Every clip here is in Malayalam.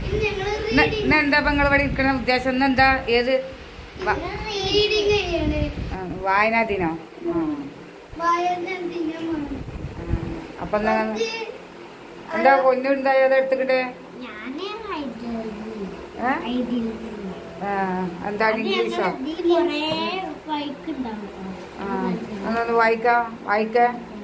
എന്താ ഇപ്പൊ നിങ്ങൾ ഇവിടെ ഇരിക്കണ ഉദ്ദേശം? ഇന്നെന്താ? ഏത് വായനാ ദിനോ? അപ്പൊ എന്താ പൊന്നുണ്ടായോ അത് എടുത്തിട്ട്? എന്താണ് ഇംഗ്ലീഷോ? അതൊന്ന് വായിക്ക.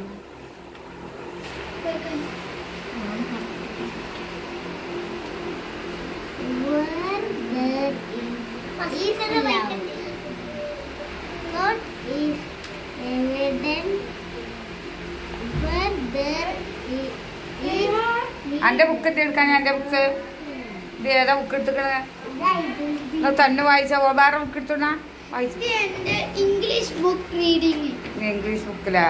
അന്റെ ബുക്ക് എടുക്കാൻ എന്റെ ബുക്ക് ഇത് ഏതാ ബുക്ക് എടുത്തിക്കണേ? തന്നെ വായിച്ച വേറെ ബുക്ക് എടുത്തോണ ഇംഗ്ലീഷ് ബുക്ക് റീഡിംഗ്. ഇംഗ്ലീഷ് ബുക്കിലാ?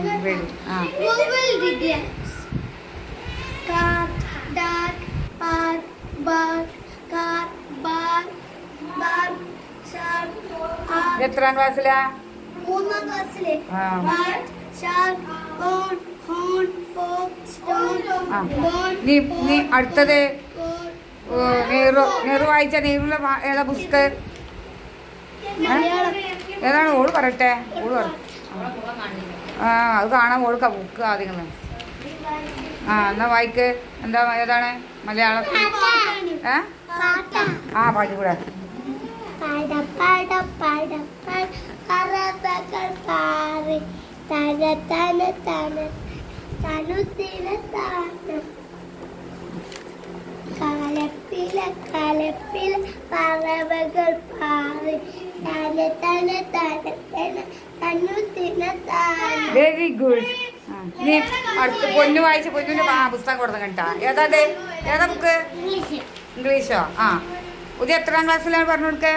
എത്രാം ക്ലാസ്സിലാ? 3ാം ക്ലാസ്സിലെ. നീ അടുത്തത് നെഹ്റു വായിച്ച നെഹ്റുവിലെ ഏതാ പുസ്തകം? ഏതാണ്? ഓള് പറയട്ടെ. ഓള് പറ. അത് കാണാൻ ഓൾക്ക ബുക്ക് ആദ്യം. എന്നാ വായിക്ക്. എന്താ ഏതാണ്? മലയാളം? പാടിക്കൂടെ? കലപ്പില കലപ്പില പറവകൾ പാറി വെരി ഗുഡ്. നീ അടുത്ത് പൊന്നു വായിച്ച പൊന്നിന്റെ പുസ്തകം കൊടുത്ത കണ്ടാ? ഏതാ ബുക്ക്? ഇംഗ്ലീഷോ? പുതിയ എത്രാം ക്ലാസ്സിലാണ് പറഞ്ഞു കൊടുക്ക?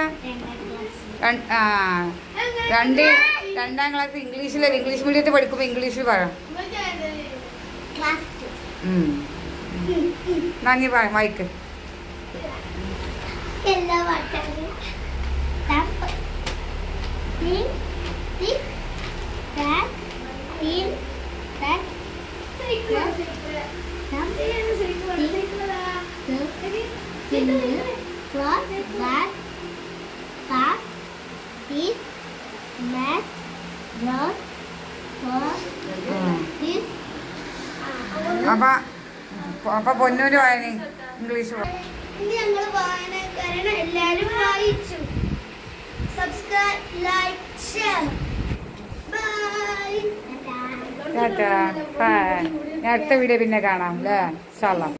2ാം ക്ലാസ്. ഇംഗ്ലീഷ് മീഡിയത്തിൽ പഠിക്കുമ്പോ ഇംഗ്ലീഷിൽ പറയാം. നീ വായിക്ക്. അപ്പൊ പൊന്നൂര് വായന ഇംഗ്ലീഷ്. ഞങ്ങൾ വായനക്കാരാണ്. എല്ലാരും വായിച്ചു. Subscribe, like, share. Bye. Tata. അടുത്ത വീഡിയോ പിന്നെ കാണാം അല്ലേ? ഇൻഷാ അല്ലാഹ്.